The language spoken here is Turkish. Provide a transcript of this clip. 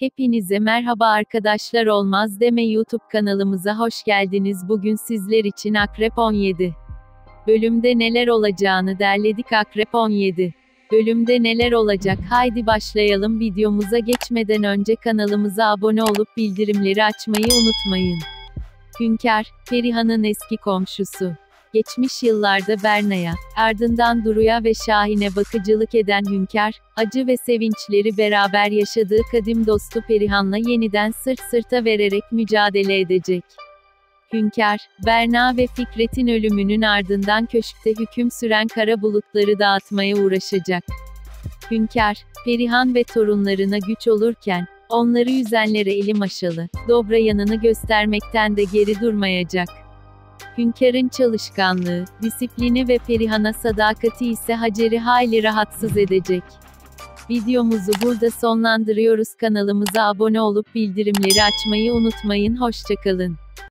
Hepinize merhaba arkadaşlar, Olmaz Deme YouTube kanalımıza hoş geldiniz. Bugün sizler için Akrep 17 bölümde neler olacağını derledik. Akrep 17 bölümde neler olacak? Haydi başlayalım. Videomuza geçmeden önce kanalımıza abone olup bildirimleri açmayı unutmayın. Hünkar, Perihan'ın eski komşusu. Geçmiş yıllarda Berna'ya, ardından Duru'ya ve Şahin'e bakıcılık eden Hünkar, acı ve sevinçleri beraber yaşadığı kadim dostu Perihan'la yeniden sırt sırta vererek mücadele edecek. Hünkar, Berna ve Fikret'in ölümünün ardından köşkte hüküm süren kara bulutları dağıtmaya uğraşacak. Hünkar, Perihan ve torunlarına güç olurken, onları yüzenlere eli maşalı, dobra yanını göstermekten de geri durmayacak. Hünkar'ın çalışkanlığı, disiplini ve Perihan'a sadakati ise Hacer'i hayli rahatsız edecek. Videomuzu burada sonlandırıyoruz. Kanalımıza abone olup bildirimleri açmayı unutmayın. Hoşça kalın.